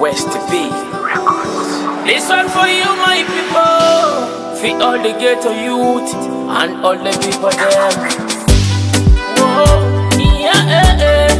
West B. This one for you, my people. For all the ghetto youth and all the people there. Whoa, yeah,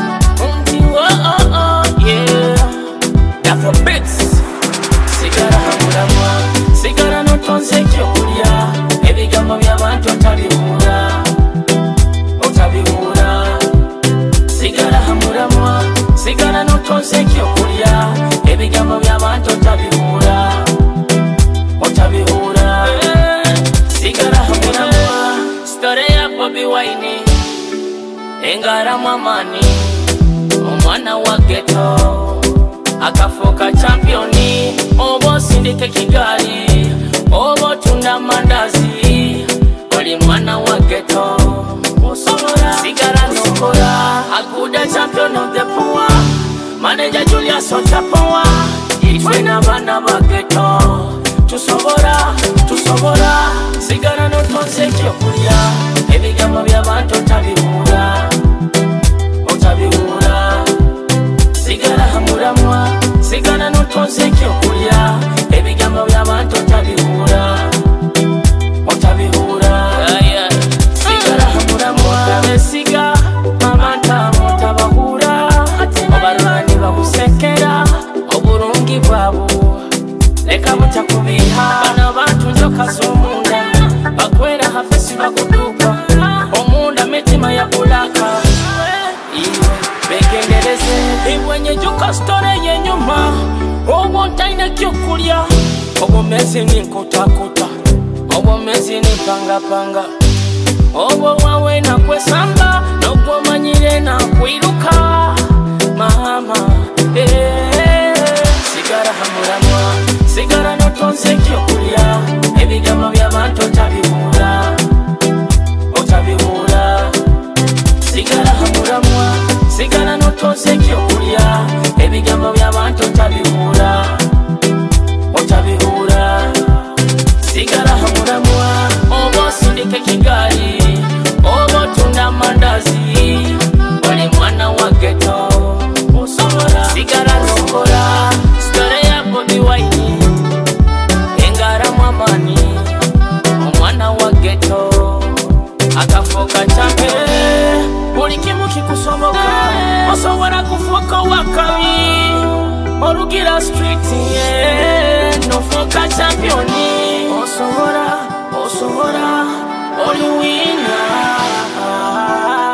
yeah. That's for bits. Sigara hamura mwa, sigara no tonse kyokulya. Ebigambo by'abantu otabihura, otabihura. Sigara hamura mwa, sigara no tonse kyokulya. Ebigambo by'abantu otabihura, otabihura. Sigara hamura mwa, story ya Bobi Wine. Engara mamani, omwana wa ghetto. Akafoka championi, obo sindike Kigali, obo tunda mandazi. Oli mwana wa ghetto, Osora, sigara nokora. Akuda champion of the poor, manager Julius Otapoa. Itwena bana ba ghetto, tusobora, tusobora. Sigara no tonse kyokulya, ebigambo by'abantu otabihura, otabihura. Sigara hamura mwa, sigara no tonse kyokulya. Ebigambo by'abantu otabihura, otabihura. Sigara hamura mwa, besiga amanta mutabahura. Obarwani bakusekera, oburungi bwabo leka butakubiha. Bana bantu nzoka z'omunda, bakwera hafesi bakuduka. Omunda mitima ya kulaka, iwe begendereze. Iwenye juka story yenyuma, obo ntaine kyokulya. Obo mezi ni nkutakuta, obo mezi ni pangapanga. Obo wawe na kwesamba, nogwo manyire na kwiruka. Mama, sigara hamura mwa, sigara no tonse kyokulya. Ebigambo by'abantu otabihura, otabihura. Sigara hamura mwa, sigara no tonse kyokulya. Ebigambo by'abantu otabihura, otabihura. Sigara hamura mwa, obo sindike Kigali, obo tunda mandazi. Oli mwana wa ghetto, Osora, sigara nokora. Story ya Bobi Wine, engara mamani, omwana wa ghetto. Akafoka champion, buli kimu kikusoboka. Osobola kufoka wakabi, orugira street, yeah. Nofoka champion, osobola, osobola, oli winner.